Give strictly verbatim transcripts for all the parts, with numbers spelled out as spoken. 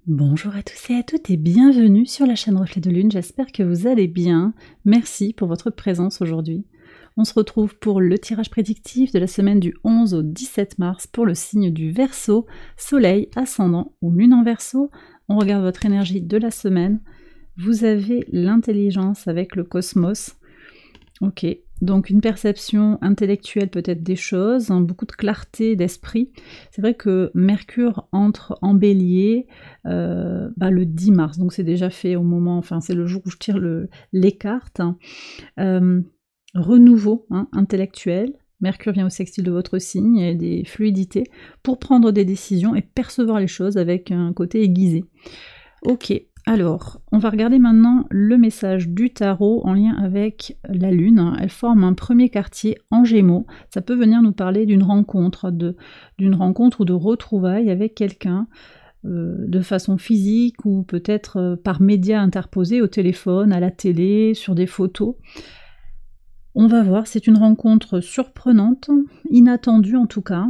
Bonjour à tous et à toutes et bienvenue sur la chaîne Reflet de Lune, j'espère que vous allez bien. Merci pour votre présence aujourd'hui. On se retrouve pour le tirage prédictif de la semaine du onze au dix-sept mars pour le signe du Verseau, Soleil, Ascendant ou Lune en Verseau. On regarde votre énergie de la semaine. Vous avez l'intelligence avec le cosmos. Ok, donc une perception intellectuelle peut-être des choses, hein, beaucoup de clarté d'esprit. C'est vrai que Mercure entre en Bélier euh, bah, le dix mars, donc c'est déjà fait au moment, enfin c'est le jour où je tire le, les cartes. Hein. Euh, renouveau hein, intellectuel, Mercure vient au sextile de votre signe, il y a des fluidités pour prendre des décisions et percevoir les choses avec un côté aiguisé. Ok. Alors, on va regarder maintenant le message du tarot en lien avec la Lune. Elle forme un premier quartier en Gémeaux. Ça peut venir nous parler d'une rencontre, de, d'une rencontre ou de retrouvailles avec quelqu'un euh, de façon physique ou peut-être euh, par médias interposés au téléphone, à la télé, sur des photos. On va voir, c'est une rencontre surprenante, inattendue en tout cas.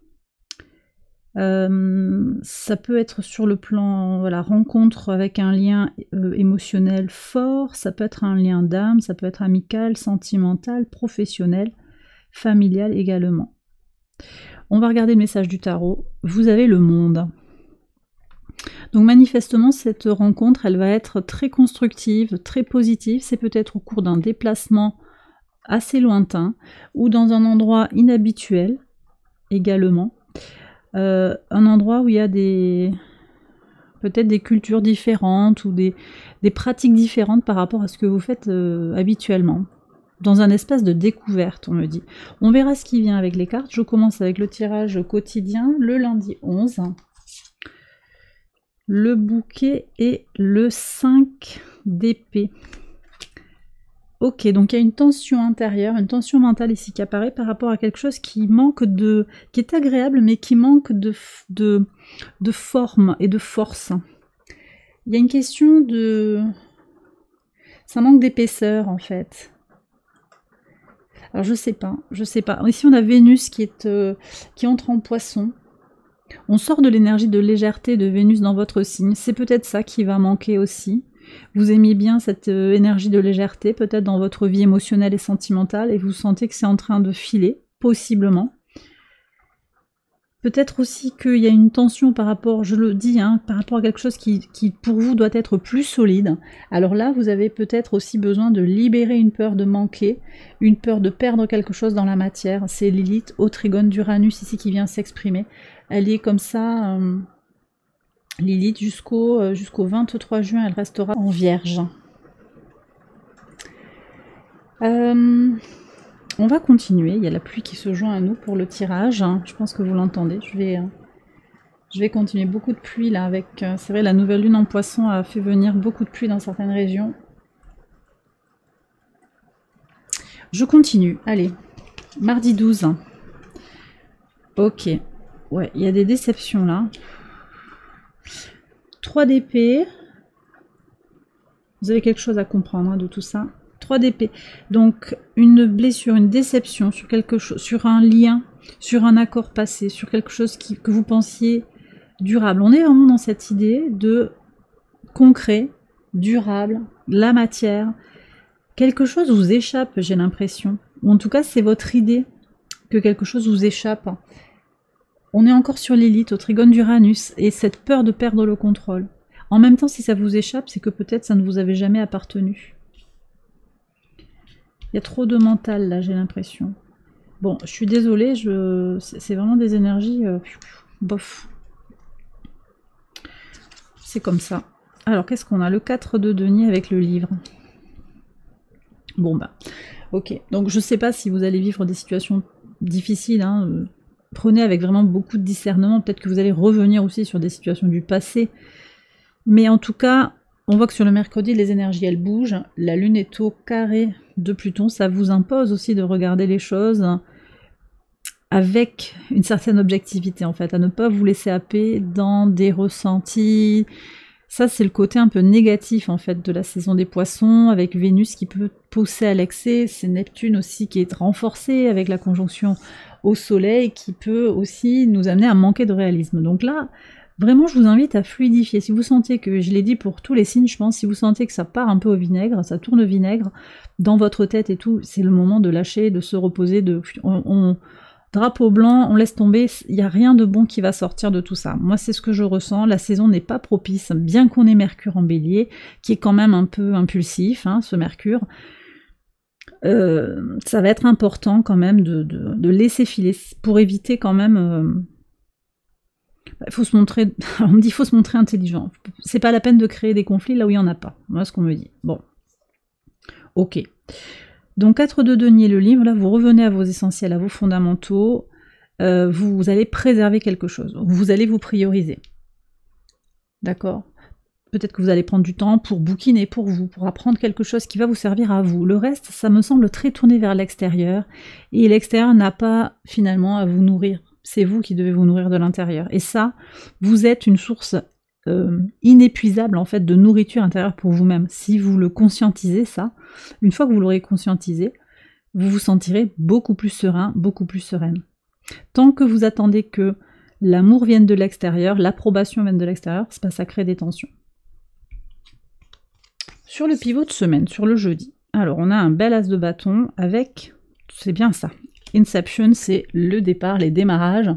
Euh, ça peut être sur le plan, voilà, rencontre avec un lien euh, émotionnel fort, ça peut être un lien d'âme, ça peut être amical, sentimental, professionnel, familial également. On va regarder le message du tarot. Vous avez le monde. Donc manifestement, cette rencontre, elle va être très constructive, très positive. C'est peut-être au cours d'un déplacement assez lointain ou dans un endroit inhabituel également. Euh, un endroit où il y a des peut-être des cultures différentes ou des, des pratiques différentes par rapport à ce que vous faites euh, habituellement. Dans un espace de découverte, on me dit. On verra ce qui vient avec les cartes. Je commence avec le tirage quotidien, le lundi onze. Le bouquet et le cinq d'épée. Ok, donc il y a une tension intérieure, une tension mentale ici qui apparaît par rapport à quelque chose qui manque de... qui est agréable, mais qui manque de, de, de forme et de force. Il y a une question de... ça manque d'épaisseur, en fait. Alors je sais pas, je sais pas. Ici on a Vénus qui, est, euh, qui entre en Poisson. On sort de l'énergie de légèreté de Vénus dans votre signe. C'est peut-être ça qui va manquer aussi. Vous aimiez bien cette euh, énergie de légèreté, peut-être dans votre vie émotionnelle et sentimentale, et vous sentez que c'est en train de filer, possiblement. Peut-être aussi qu'il y a une tension par rapport, je le dis, hein, par rapport à quelque chose qui, qui pour vous doit être plus solide. Alors là, vous avez peut-être aussi besoin de libérer une peur de manquer, une peur de perdre quelque chose dans la matière. C'est Lilith au trigone d'Uranus ici qui vient s'exprimer. Elle est comme ça... Euh, Lilith, jusqu'au euh, jusqu'au vingt-trois juin, elle restera en Vierge. Euh, on va continuer. Il y a la pluie qui se joint à nous pour le tirage. Je pense que vous l'entendez. Je vais, euh, je vais continuer. Beaucoup de pluie là. Avec, euh, c'est vrai, la nouvelle lune en Poisson a fait venir beaucoup de pluie dans certaines régions. Je continue. Allez, mardi douze. Ok. Ouais, il y a des déceptions là. trois d'épée. Vous avez quelque chose à comprendre hein, de tout ça. trois d'épée. Donc une blessure, une déception sur quelque chose, sur un lien, sur un accord passé, sur quelque chose qui, que vous pensiez durable. On est vraiment dans cette idée de concret, durable, la matière. Quelque chose vous échappe, j'ai l'impression. Ou en tout cas, c'est votre idée que quelque chose vous échappe. On est encore sur Lilith, au trigone d'Uranus, et cette peur de perdre le contrôle. En même temps, si ça vous échappe, c'est que peut-être ça ne vous avait jamais appartenu. Il y a trop de mental, là, j'ai l'impression. Bon, je suis désolée, je... c'est vraiment des énergies... Euh... bof. C'est comme ça. Alors, qu'est-ce qu'on a? Le quatre de denier avec le livre. Bon, bah, ok. Donc, je sais pas si vous allez vivre des situations difficiles, hein, euh... Prenez avec vraiment beaucoup de discernement, peut-être que vous allez revenir aussi sur des situations du passé. Mais en tout cas, on voit que sur le mercredi, les énergies, elles bougent. La lune est au carré de Pluton. Ça vous impose aussi de regarder les choses avec une certaine objectivité, en fait, à ne pas vous laisser happer dans des ressentis. Ça, c'est le côté un peu négatif, en fait, de la saison des Poissons, avec Vénus qui peut pousser à l'excès. C'est Neptune aussi qui est renforcé avec la conjonction au soleil qui peut aussi nous amener à manquer de réalisme. Donc là, Vraiment, je vous invite à fluidifier. Si vous sentez que, je l'ai dit pour tous les signes, je pense, si vous sentez que ça part un peu au vinaigre, ça tourne au vinaigre, dans votre tête et tout, c'est le moment de lâcher, de se reposer, de... On, on, drapeau blanc, on laisse tomber, il n'y a rien de bon qui va sortir de tout ça. Moi, c'est ce que je ressens, la saison n'est pas propice, bien qu'on ait Mercure en bélier, qui est quand même un peu impulsif, hein, ce Mercure. Euh, ça va être important quand même de, de, de laisser filer, pour éviter quand même... Euh, il faut se montrer, on me dit qu'il faut se montrer intelligent. C'est pas la peine de créer des conflits là où il n'y en a pas. Voilà ce qu'on me dit. Bon. Ok. Donc quatre de denier, le livre, là, vous revenez à vos essentiels, à vos fondamentaux. Euh, vous, vous allez préserver quelque chose. Vous allez vous prioriser. D'accord ? Peut-être que vous allez prendre du temps pour bouquiner pour vous, pour apprendre quelque chose qui va vous servir à vous. Le reste, ça me semble très tourné vers l'extérieur. Et l'extérieur n'a pas finalement à vous nourrir. C'est vous qui devez vous nourrir de l'intérieur. Et ça, vous êtes une source euh, inépuisable en fait de nourriture intérieure pour vous-même. Si vous le conscientisez, ça, une fois que vous l'aurez conscientisé, vous vous sentirez beaucoup plus serein, beaucoup plus sereine. Tant que vous attendez que l'amour vienne de l'extérieur, l'approbation vienne de l'extérieur, c'est pas ça crée des tensions. Sur le pivot de semaine, sur le jeudi, alors on a un bel as de bâton avec, c'est bien ça, Inception, c'est le départ, les démarrages.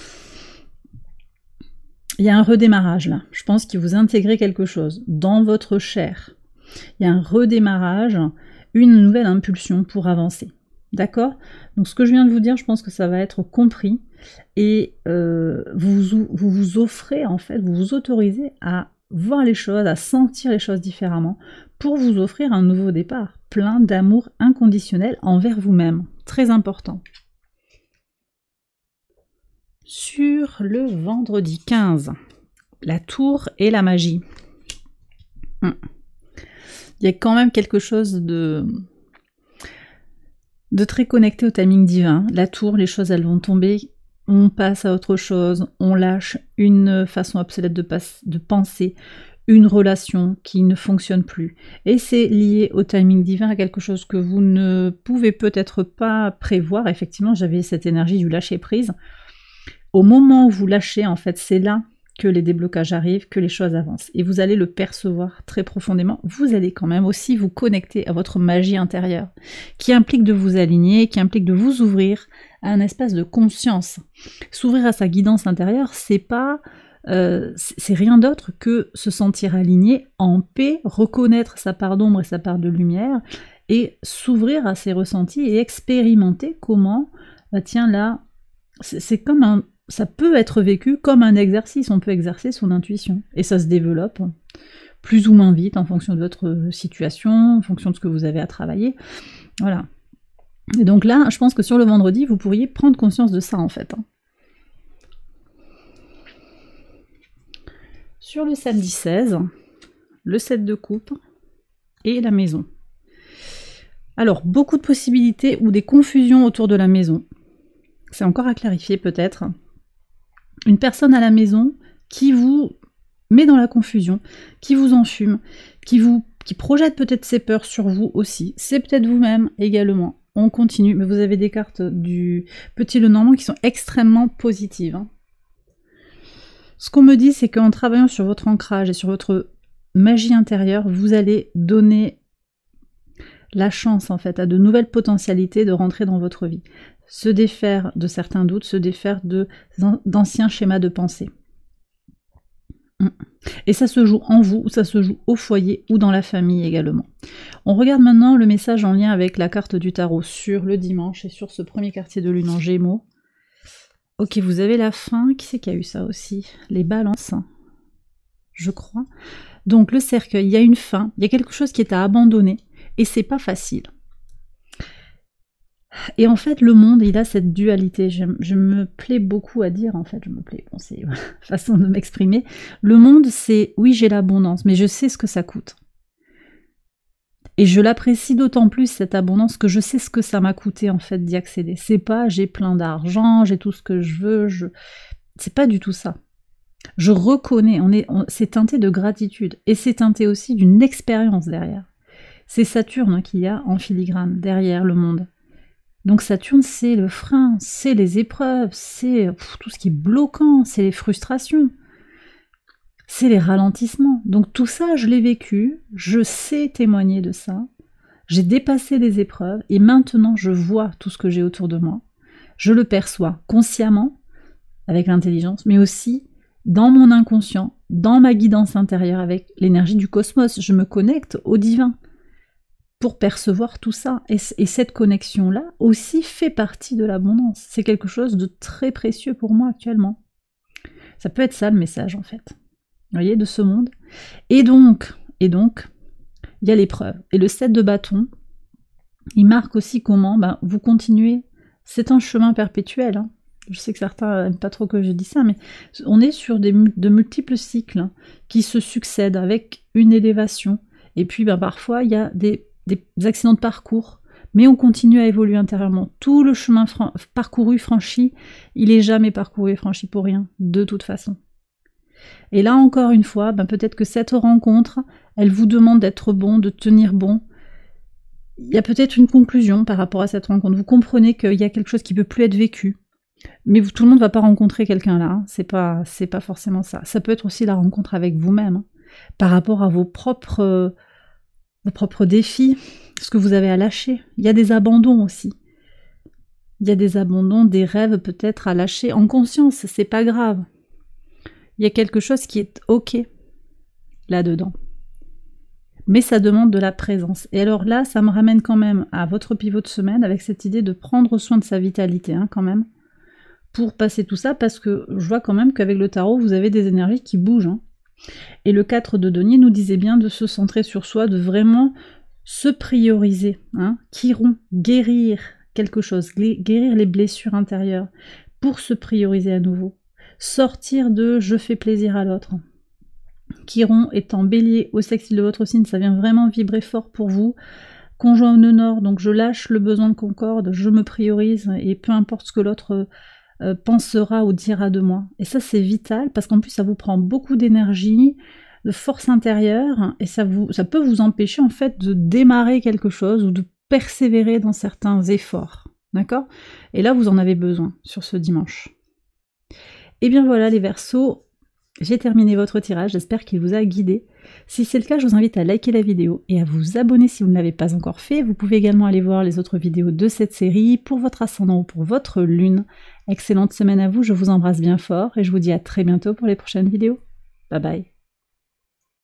Il y a un redémarrage là. Je pense que vous intégrez quelque chose dans votre chair. Il y a un redémarrage, une nouvelle impulsion pour avancer. D'accord? Donc ce que je viens de vous dire, je pense que ça va être compris. Et euh, vous, vous vous offrez, en fait, vous vous autorisez à voir les choses, à sentir les choses différemment, pour vous offrir un nouveau départ, plein d'amour inconditionnel envers vous-même. Très important. Sur le vendredi quinze, la tour et la magie. Hum. Il y a quand même quelque chose de, de très connecté au timing divin. La tour, les choses elles vont tomber, on passe à autre chose, on lâche une façon obsolète de, de penser, une relation qui ne fonctionne plus. Et c'est lié au timing divin, à quelque chose que vous ne pouvez peut-être pas prévoir. Effectivement, j'avais cette énergie du lâcher-prise. Au moment où vous lâchez, en fait, c'est là que les déblocages arrivent, que les choses avancent. Et vous allez le percevoir très profondément. Vous allez quand même aussi vous connecter à votre magie intérieure, qui implique de vous aligner, qui implique de vous ouvrir à un espace de conscience. S'ouvrir à sa guidance intérieure, c'est pas... Euh, c'est rien d'autre que se sentir aligné, en paix, reconnaître sa part d'ombre et sa part de lumière, et s'ouvrir à ses ressentis et expérimenter comment, bah tiens là, c'est comme un, ça peut être vécu comme un exercice, on peut exercer son intuition, et ça se développe plus ou moins vite en fonction de votre situation, en fonction de ce que vous avez à travailler, voilà. Et donc là, je pense que sur le vendredi, vous pourriez prendre conscience de ça en fait, hein. Sur le samedi seize, le sept de coupe et la maison. Alors, beaucoup de possibilités ou des confusions autour de la maison. C'est encore à clarifier peut-être. Une personne à la maison qui vous met dans la confusion, qui vous enfume, qui, vous, qui projette peut-être ses peurs sur vous aussi. C'est peut-être vous-même également. On continue, mais vous avez des cartes du Petit Lenormand qui sont extrêmement positives, hein. Ce qu'on me dit, c'est qu'en travaillant sur votre ancrage et sur votre magie intérieure, vous allez donner la chance, en fait, à de nouvelles potentialités de rentrer dans votre vie. Se défaire de certains doutes, se défaire de, d'anciens schémas de pensée. Et ça se joue en vous, ou ça se joue au foyer, ou dans la famille également. On regarde maintenant le message en lien avec la carte du tarot sur le dimanche et sur ce premier quartier de lune en Gémeaux. Ok, vous avez la fin. Qui c'est qui a eu ça aussi? Les balances, je crois. Donc le cercueil, il y a une fin, il y a quelque chose qui est à abandonner, et c'est pas facile. Et en fait, le monde, il a cette dualité. Je, je me plais beaucoup à dire, en fait, je me plais, bon, c'est une façon de m'exprimer. Le monde, c'est, oui, j'ai l'abondance, mais je sais ce que ça coûte. Et je l'apprécie d'autant plus, cette abondance, que je sais ce que ça m'a coûté, en fait, d'y accéder. C'est pas, j'ai plein d'argent, j'ai tout ce que je veux, je... c'est pas du tout ça. Je reconnais, on est, on... c'est teinté de gratitude, et c'est teinté aussi d'une expérience derrière. C'est Saturne qu'il y a en filigrane, derrière le monde. Donc Saturne, c'est le frein, c'est les épreuves, c'est tout ce qui est bloquant, c'est les frustrations. c'est les ralentissements. Donc tout ça, je l'ai vécu, je sais témoigner de ça, j'ai dépassé les épreuves et maintenant je vois tout ce que j'ai autour de moi. Je le perçois consciemment, avec l'intelligence, mais aussi dans mon inconscient, dans ma guidance intérieure, avec l'énergie du cosmos. Je me connecte au divin pour percevoir tout ça. Et, et cette connexion-là aussi fait partie de l'abondance. C'est quelque chose de très précieux pour moi actuellement. Ça peut être ça le message en fait. Vous voyez, de ce monde. Et donc, et donc, il y a l'épreuve. Et le sept de bâton, il marque aussi comment ben, vous continuez. C'est un chemin perpétuel. Hein. Je sais que certains n'aiment pas trop que je dis ça, mais on est sur des, de multiples cycles hein, qui se succèdent avec une élévation. Et puis ben, parfois, il y a des, des accidents de parcours, mais on continue à évoluer intérieurement. Tout le chemin fran parcouru, franchi, il n'est jamais parcouru et franchi pour rien, de toute façon. Et là, encore une fois, ben, peut-être que cette rencontre, elle vous demande d'être bon, de tenir bon. Il y a peut-être une conclusion par rapport à cette rencontre. Vous comprenez qu'il y a quelque chose qui ne peut plus être vécu. Mais vous, tout le monde ne va pas rencontrer quelqu'un là, hein. c'est pas, c'est pas forcément ça. Ça peut être aussi la rencontre avec vous-même, hein, par rapport à vos propres, euh, vos propres défis, ce que vous avez à lâcher. Il y a des abandons aussi. Il y a des abandons, des rêves peut-être à lâcher en conscience, c'est pas grave. Il y a quelque chose qui est ok là-dedans. Mais ça demande de la présence. Et alors là, ça me ramène quand même à votre pivot de semaine avec cette idée de prendre soin de sa vitalité, hein, quand même. Pour passer tout ça, parce que je vois quand même qu'avec le tarot, vous avez des énergies qui bougent. Hein. Et le quatre de denier nous disait bien de se centrer sur soi, de vraiment se prioriser. Hein. Chiron, guérir quelque chose, guérir les blessures intérieures, pour se prioriser à nouveau. Sortir de « je fais plaisir à l'autre ». Chiron étant bélier au sextile de votre signe, ça vient vraiment vibrer fort pour vous. Conjoint au nœud nord, donc je lâche le besoin de concorde, je me priorise, et peu importe ce que l'autre... Euh, pensera ou dira de moi. Et ça, c'est vital, parce qu'en plus, ça vous prend beaucoup d'énergie, de force intérieure, et ça, vous, ça peut vous empêcher, en fait, de démarrer quelque chose ou de persévérer dans certains efforts. D'accord? Et là, vous en avez besoin sur ce dimanche. Et bien voilà, les Verseaux, j'ai terminé votre tirage, j'espère qu'il vous a guidé. Si c'est le cas, je vous invite à liker la vidéo et à vous abonner si vous ne l'avez pas encore fait. Vous pouvez également aller voir les autres vidéos de cette série pour votre ascendant ou pour votre lune. Excellente semaine à vous, je vous embrasse bien fort et je vous dis à très bientôt pour les prochaines vidéos. Bye bye.